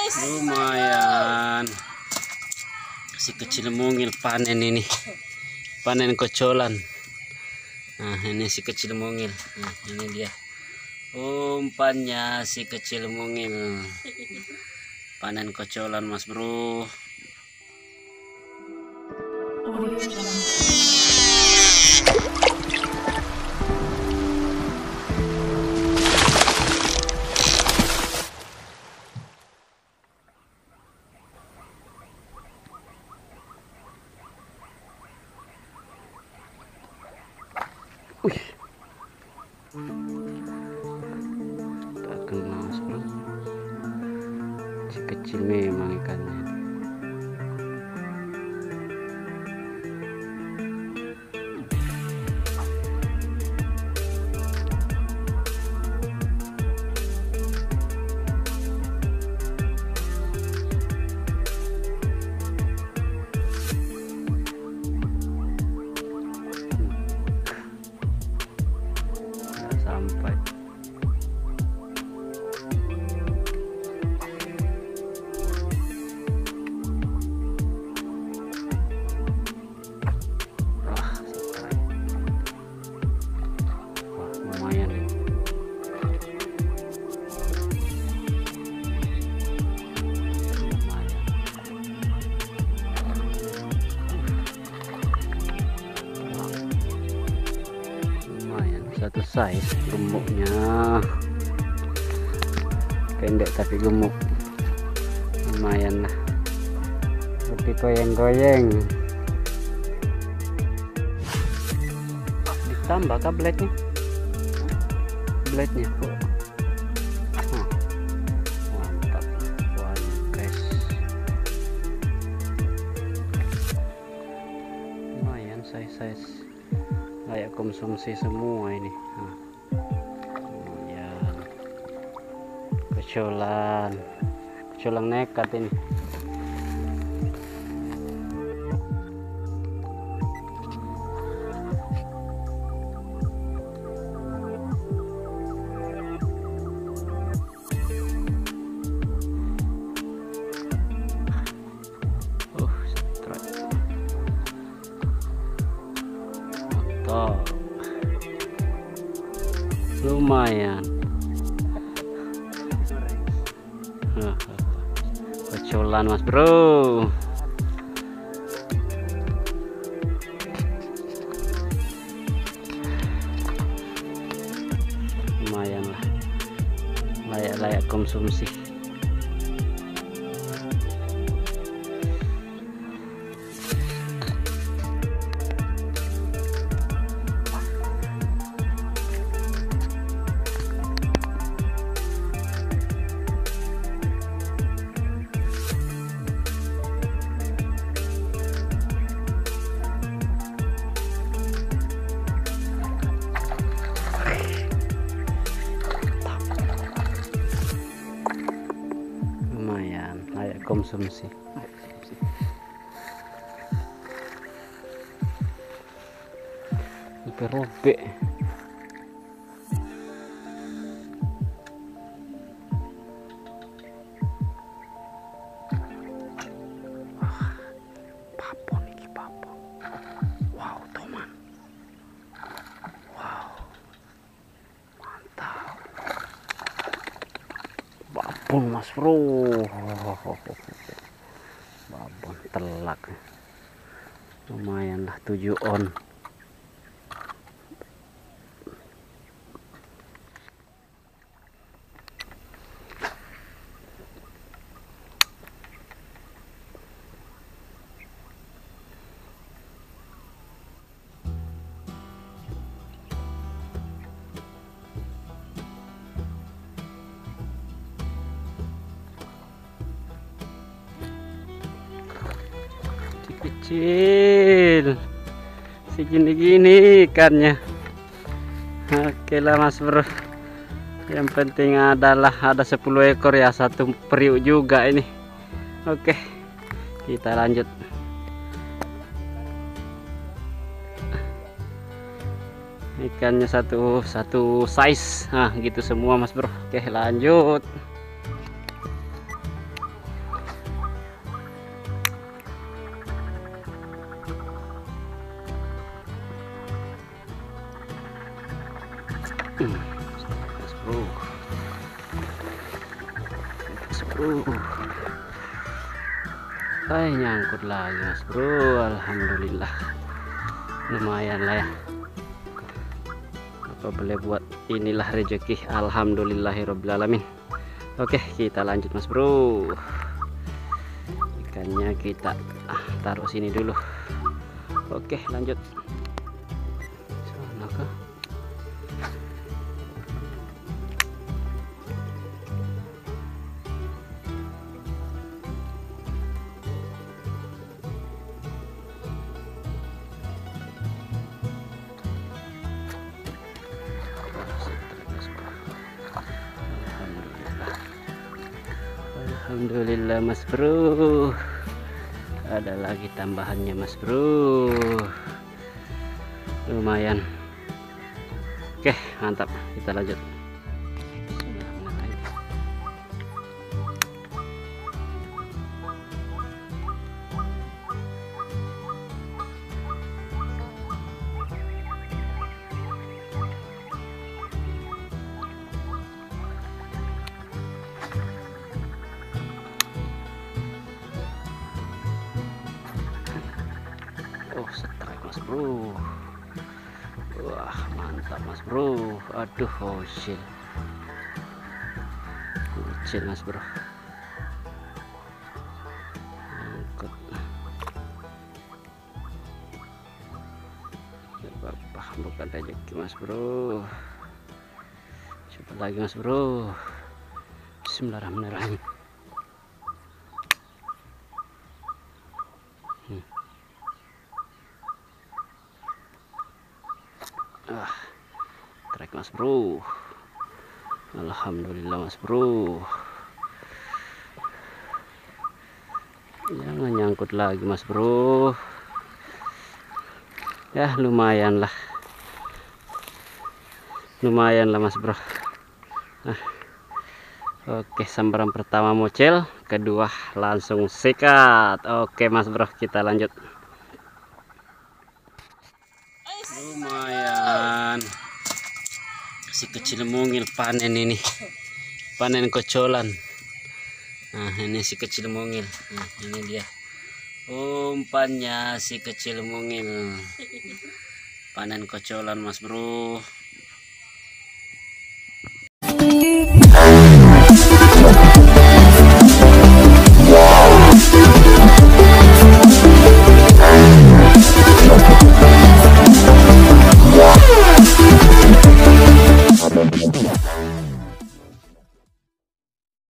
Lumayan. Si kecil mungil panen ini. Panen kocolan. Nah, ini si kecil mungil. Nah, ini dia. Umpannya si kecil mungil. Panen kocolan, Mas Bro. Tak kena, Mas Bro. Si kecil memang ikannya. Sampai lumayan ini. Lumayan satu size gemuknya, pendek tapi gemuk, lumayan lah, seperti goyang-goyang. Ditambah kah blade-nya? Blade-nya kok mantap. Wah guys, lumayan size layak konsumsi semua ini. Lumayan kecolan nekat ini. Lumayan kecolan, Mas Bro. Lumayan lah, layak konsumsi. Layak konsumsi. Sampai robek. Papon iki papon. Wow, teman. Wow. Mantap. Babon, Mas Bro. Babon telak. Lumayan lah, 7 on. Kecil segini-gini ikannya. Oke lah, Mas Bro, yang penting adalah ada 10 ekor ya, satu periuk juga ini. Oke, kita lanjut. Ikannya satu size, nah gitu semua, Mas Bro. Oke, lanjut. mas bro. Nyangkut lagi mas bro. Alhamdulillah, lumayan lah ya. Apa boleh buat, inilah rezeki. Alhamdulillahirobbilalamin. Oke, kita lanjut mas bro. Ikannya kita taruh sini dulu. Oke, lanjut. Sana kah? Alhamdulillah mas bro, ada lagi tambahannya mas bro, lumayan. Oke, mantap, kita lanjut. Oh, strike mas bro. Wah, mantap mas bro. Aduh, oh shit. Kecil mas bro. Angkut. Coba bukan rezeki mas bro. Coba lagi mas bro. Bismillahirrahmanirrahim. Trek mas bro. Alhamdulillah mas bro. Jangan nyangkut lagi mas bro. Ya lumayan lah mas bro. Oke, sambaran pertama mocel, kedua langsung sikat. Oke mas bro, kita lanjut. Lumayan, si kecil mungil panen ini, panen kocolan. Nah ini si kecil mungil, nah ini dia umpannya si kecil mungil, panen kocolan mas bro.